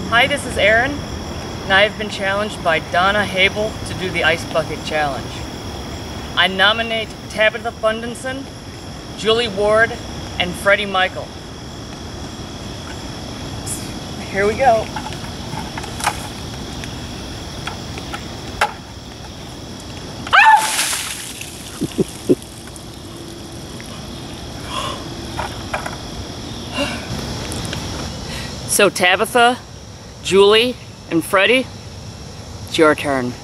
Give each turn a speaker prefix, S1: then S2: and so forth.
S1: Hi, this is Aaron, and I have been challenged by Donna Heabel to do the Ice Bucket Challenge. I nominate Tabatha Bundesen, Julie Ward, and Freddie Michael. Here we go. So Tabatha, Julie, and Freddie, it's your turn.